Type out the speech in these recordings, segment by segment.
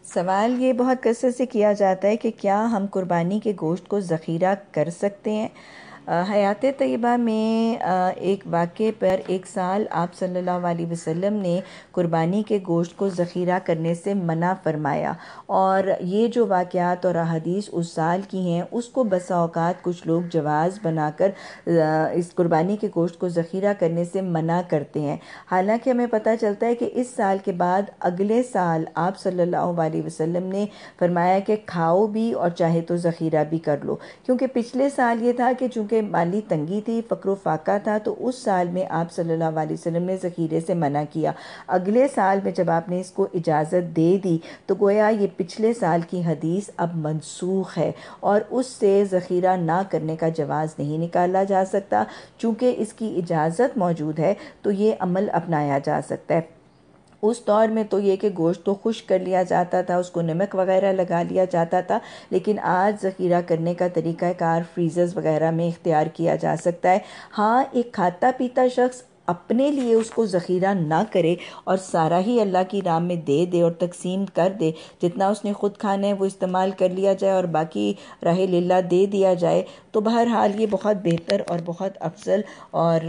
سوال یہ بہت کثرت سے کیا جاتا ہے کہ کیا ہم قربانی کے گوشت کو ذخیرہ کر سکتے ہیں؟ حیات طیبہ میں ایک واقعے پر ایک سال آپ صلی اللہ علیہ وسلم نے قربانی کے گوشت کو ذخیرہ کرنے سے منع فرمایا، اور یہ جو واقعات اور احادیث اس سال کی ہیں اس کو بسا اوقات کچھ لوگ جواز بنا کر اس قربانی کے گوشت کو ذخیرہ کرنے سے منع کرتے ہیں، حالانکہ ہمیں پتہ چلتا ہے کہ اس سال کے بعد اگلے سال آپ صلی اللہ علیہ وسلم نے فرمایا کہ کھاؤ بھی اور چاہے تو ذخیرہ بھی کر لو، کیونکہ پچھلے سال یہ تھا کہ چونکہ مالی تنگی تھی، فقر و فاقہ تھا، تو اس سال میں آپ صلی اللہ علیہ وسلم نے ذخیرے سے منع کیا۔ اگلے سال میں جب آپ نے اس کو اجازت دے دی تو گویا یہ پچھلے سال کی حدیث اب منسوخ ہے اور اس سے ذخیرہ نہ کرنے کا جواز نہیں نکالا جا سکتا۔ چونکہ اس کی اجازت موجود ہے تو یہ عمل اپنایا جا سکتا ہے۔ اس دور میں تو یہ کہ گوشت تو خشک کر لیا جاتا تھا، اس کو نمک وغیرہ لگا لیا جاتا تھا، لیکن آج ذخیرہ کرنے کا طریقہ کار فریزرز وغیرہ میں اختیار کیا جا سکتا ہے۔ ہاں، ایک کھاتا پیتا شخص اپنے لیے اس کو ذخیرہ نہ کرے اور سارا ہی اللہ کی راہ میں دے دے اور تقسیم کر دے، جتنا اس نے خود کھانا ہے وہ استعمال کر لیا جائے اور باقی راہ للہ دے دیا جائے، تو بہرحال یہ بہت بہتر اور بہت افضل اور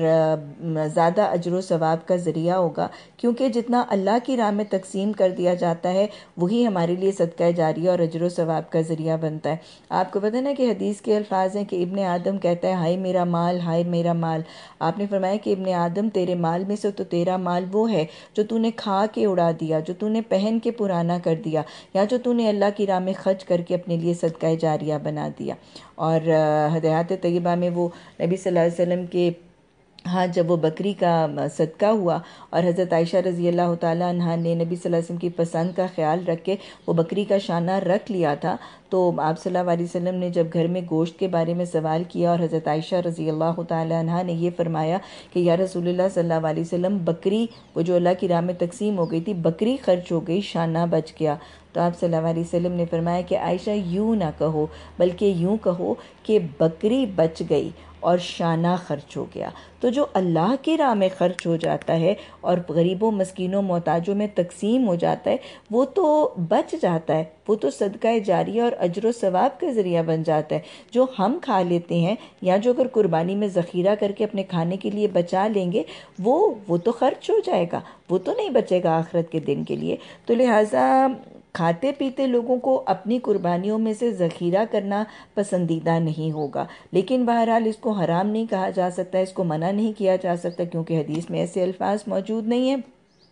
زیادہ اجر و ثواب کا ذریعہ ہوگا، کیونکہ جتنا اللہ کی راہ میں تقسیم کر دیا جاتا ہے وہی ہمارے لیے صدقہ جاریہ اور اجر و ثواب کا ذریعہ بنتا ہے۔ آپ کو پتہ ہے نا کہ حدیث کے الفاظ ہیں کہ ابن آدم کہتا ہے ہائے میرا مال، ہائے میرا مال۔ آپ نے فرمایا کہ ابن آدم تیرے مال میں سے تو تیرا مال وہ ہے جو تو نے کھا کے اڑا دیا، جو تو نے پہن کے پرانا کر دیا، یا جو تو نے اللہ کی راہ میں خرچ کر کے اپنے لیے صدقہ جاریہ بنا دیا۔ اور حیات طیبہ میں وہ نبی صلی اللہ علیہ وسلم کے ہاں جب وہ بکری کا صدقہ ہوا اور حضرت عائشہ رضی اللہ تعالیٰ عنہا نے نبی صلی اللہ علیہ وسلم کی پسند کا خیال رکھ کے وہ بکری کا شانہ رکھ لیا تھا، تو آپ صلی اللہ علیہ وسلم نے جب گھر میں گوشت کے بارے میں سوال کیا اور حضرت عائشہ رضی اللہ تعالیٰ عنہا نے یہ فرمایا کہ یا رسول اللہ صلی اللہ علیہ وسلم، بکری وہ جو اللہ کی راہ میں تقسیم ہو گئی تھی، بکری خرچ ہو گئی، شانہ بچ گیا، تو آپ صلی اللہ علیہ وسلم نے فرمایا کہ عائشہ یوں نہ کہو، بلکہ یوں کہو کہ بکری بچ گئی اور شانہ خرچ ہو گیا۔ تو جو اللہ کی راہ میں خرچ ہو جاتا ہے اور غریبوں، مسکینوں، محتاجوں میں تقسیم ہو جاتا ہے وہ تو بچ جاتا ہے، وہ تو صدقہ جاریہ اور اجر و ثواب کا ذریعہ بن جاتا ہے۔ جو ہم کھا لیتے ہیں یا جو اگر قربانی میں ذخیرہ کر کے اپنے کھانے کے لیے بچا لیں گے وہ تو خرچ ہو جائے گا، وہ تو نہیں بچے گا آخرت کے دن کے لیے۔ تو لہٰذا کھاتے پیتے لوگوں کو اپنی قربانیوں میں سے ذخیرہ کرنا پسندیدہ نہیں ہوگا، لیکن بہرحال اس کو حرام نہیں کہا جا سکتا، اس کو منع نہیں کیا جا سکتا، کیونکہ حدیث میں ایسے الفاظ موجود نہیں ہیں۔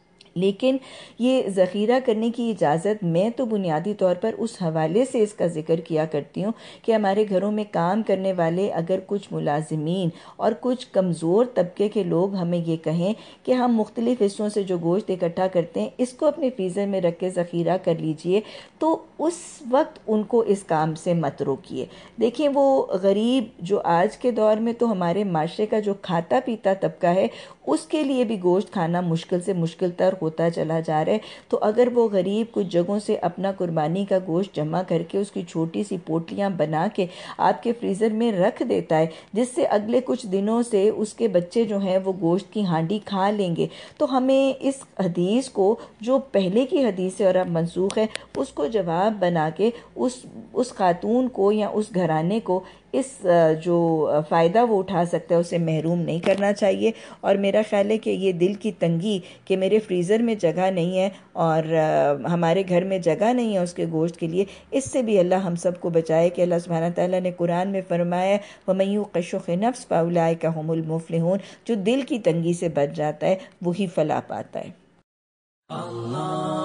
لیکن یہ ذخیرہ کرنے کی اجازت میں تو بنیادی طور پر اس حوالے سے اس کا ذکر کیا کرتی ہوں کہ ہمارے گھروں میں کام کرنے والے اگر کچھ ملازمین اور کچھ کمزور طبقے کے لوگ ہمیں یہ کہیں کہ ہم مختلف حصوں سے جو گوشت اکٹھا کرتے ہیں اس کو اپنے فریزر میں رکھ کے ذخیرہ کر لیجئے، تو اس وقت ان کو اس کام سے مت روکیے۔ دیکھیں، وہ غریب جو آج کے دور میں تو ہمارے معاشرے کا جو کھاتا پیتا طبقہ ہے اس کے لیے بھی گوشت کھانا مشکل سے مشکل تر ہوتا چلا جا رہا ہے، تو اگر وہ غریب کچھ جگہوں سے اپنا قربانی کا گوشت جمع کر کے اس کی چھوٹی سی پوٹلیاں بنا کے آپ کے فریزر میں رکھ دیتا ہے، جس سے اگلے کچھ دنوں سے اس کے بچے جو ہیں وہ گوشت کی ہانڈی کھا لیں گے، تو ہمیں اس حدیث کو جو پہلے کی حدیث ہے اور اب منسوخ ہے اس کو جواب بنا کے اس خاتون کو یا اس گھرانے کو اس جو فائدہ وہ اٹھا سکتا ہے اسے محروم نہیں کرنا چاہیے۔ اور میرا خیال ہے کہ یہ دل کی تنگی کہ میرے فریزر میں جگہ نہیں ہے اور ہمارے گھر میں جگہ نہیں ہے اس کے گوشت کے لیے، اس سے بھی اللہ ہم سب کو بچائے کہ اللہ سبحانہ تعالیٰ نے قرآن میں فرمایا وَمَن یوق شح نفس فَأُولَٰئِکَ هُمُ الْمُفْلِحُونَ، جو دل کی تنگی سے بچ جاتا ہے وہی فلاح پاتا ہے۔